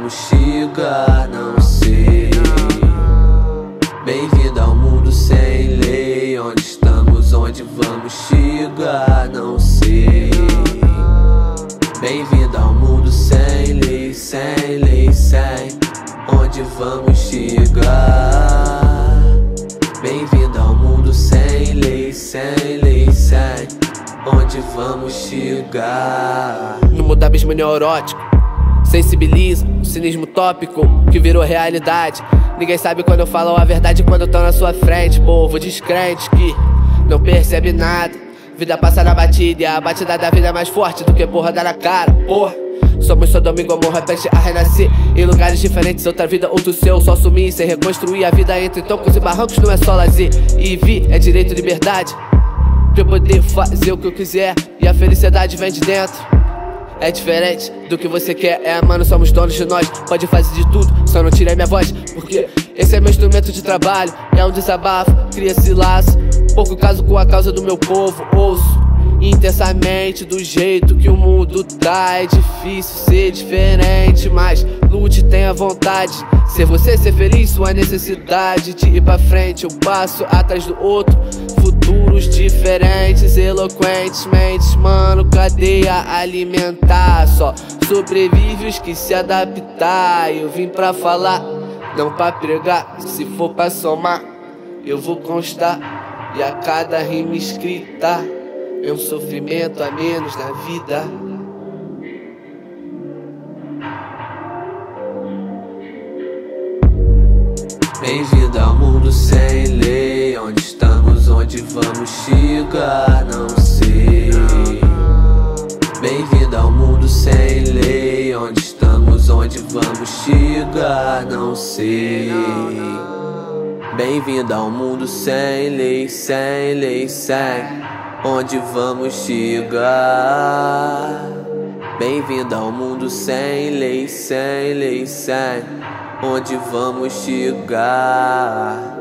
vamos chegar, não sei. Bem-vindo ao mundo sem lei. Onde estamos, onde vamos chegar, não sei. Bem-vindo ao mundo sem lei, sem lei, sem. Onde vamos chegar? Bem-vindo ao mundo sem lei, sem lei, sem. Onde vamos chegar? No mundo abismo neurótico, sensibiliza o cinismo tópico que virou realidade. Ninguém sabe quando eu falo a verdade, quando eu tô na sua frente. Povo descrente que não percebe nada. Vida passa na batida e a batida da vida é mais forte do que porra dar na cara, porra. Somos Sodoma e Gomorra, peste a renascer em lugares diferentes, outra vida, outro seu. Só sumir sem reconstruir a vida entre tocos e barrancos não é só lazer. E vi é direito e liberdade, pra eu poder fazer o que eu quiser, e a felicidade vem de dentro. É diferente do que você quer, mano, somos donos de nós. Pode fazer de tudo, só não tirei minha voz, porque esse é meu instrumento de trabalho. É um desabafo, cria esse laço, pouco caso com a causa do meu povo. Ouço intensamente do jeito que o mundo tá. É difícil ser diferente, mas lute, tenha vontade. Ser você, ser feliz, sua necessidade de ir pra frente. Eu passo atrás do outro, futuros diferentes, eloquentes mentes, mano, cadeia alimentar. Só sobrevive os que se adaptar. Eu vim pra falar, não pra pregar. Se for pra somar, eu vou constar. E a cada rima escrita é um sofrimento a menos na vida. Bem-vindo ao mundo sem lei. Onde estamos, onde vamos chegar, não sei. Bem-vindo ao mundo sem lei. Onde estamos, onde vamos chegar, não sei. Bem-vindo ao mundo sem lei, sem lei, sem. Onde vamos chegar? Bem-vindo ao mundo sem lei, sem lei, sem. Onde vamos chegar?